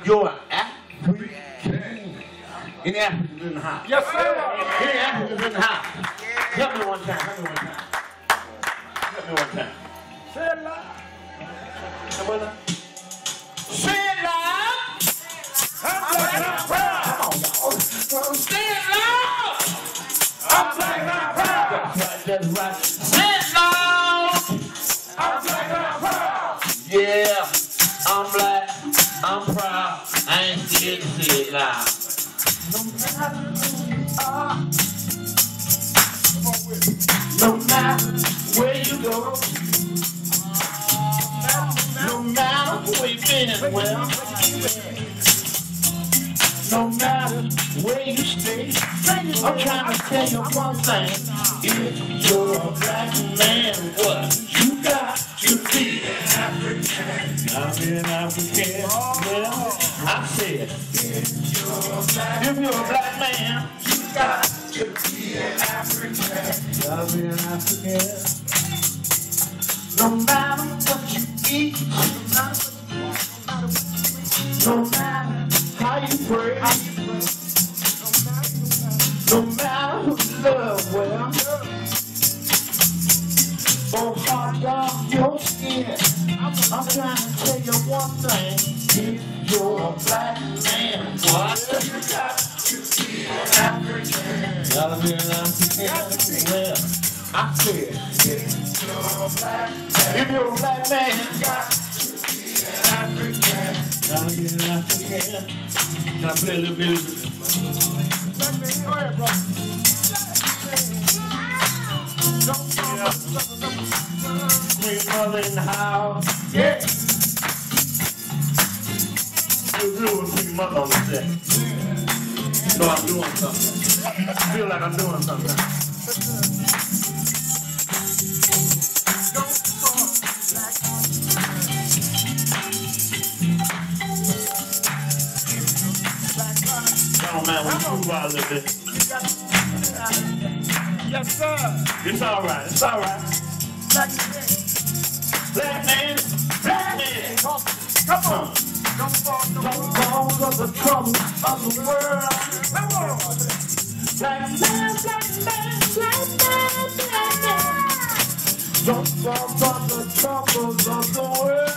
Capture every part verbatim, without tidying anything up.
You're an African. Any Africans in the house? Yes, sir. Any Africans in the house? Help me one time. Help me one time. Help me one time. Say it loud. Say it loud. I'm black and I'm proud. Come on, y'all. Say it loud. I'm black and I'm proud. That's right. That's right. Say it loud. I'm black and I'm proud. Yeah, I'm black. I'm proud. I ain't scared to say it loud. No matter who you are, no matter where you go, no matter where you've been, well, no matter where you stay, I'm trying to tell you one thing. If you're a black man, what you got to be an African. I'm an African. Well, I said, if you're a black man, you got to be an African. Gotta be an African. No matter what you eat, no matter how you pray, no matter who you love, well, or how dark your skin, I'm trying to tell you one thing. If you're a black man, what you got to be an African? Gotta be an African. Well, I said, if you're a black man, if you're a black man, you got to be an African. Gotta be an African. Can I play a little bit of it? Go ahead, bro. Bring mother in the house. Yeah. Feel good when bring mother on the set. So I'm doing something. I feel like I'm doing something. Oh man, we move out a little bit. Yes, sir. It's all right. It's all right. Black man, black man. Come on. Don't fall, Don't fall for the trouble of the world. Come on. Black man, black man, black man, black man. Don't fall for the troubles of the world.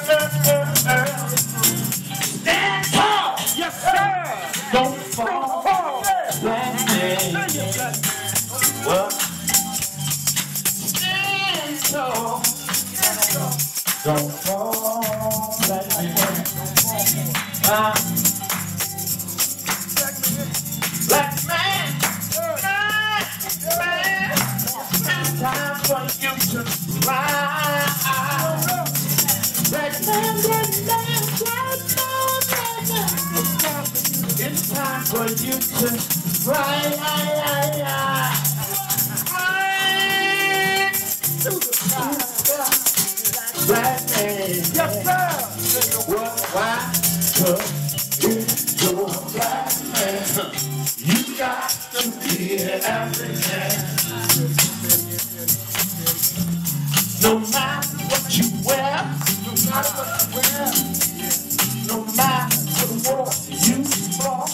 Stand tall. Yes, sir. Don't fall. Black man. What? Stand tall. Don't fall, black man. Ah. Black man. Black man. It's time for you to rise. Black man, black man, black man, black man. It's time for you to rise. Black man. Yes, sir. What? Why? Cause if you're a black man, you got to be an African. No matter what you wear, no matter what you wear, no matter what war you fought,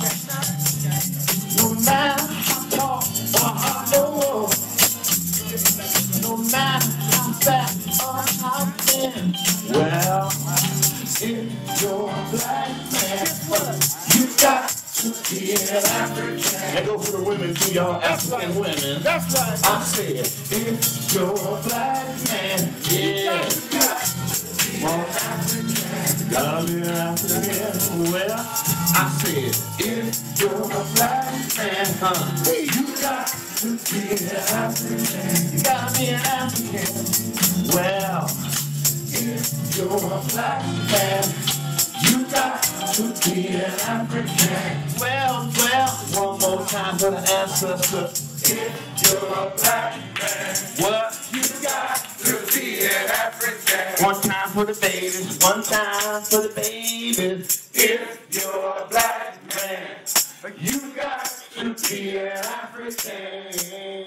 no matter how tall or how low, no matter how fat or how thin, well, if you're a black man, you got to be an African. And go for the women too, y'all, African women. That's right. I said, if you're a black man, yeah, you got to be an African. Gotta be an African. Well, I said, if you're a black man, huh, you got to be an African. You gotta be an African. Well, if you're a black man, you got to be an African. Well, well, one more time for the ancestor. If you're a black man, what? You got to be an African. One time for the babies, one time for the babies. If you're a black man, you got to be an African.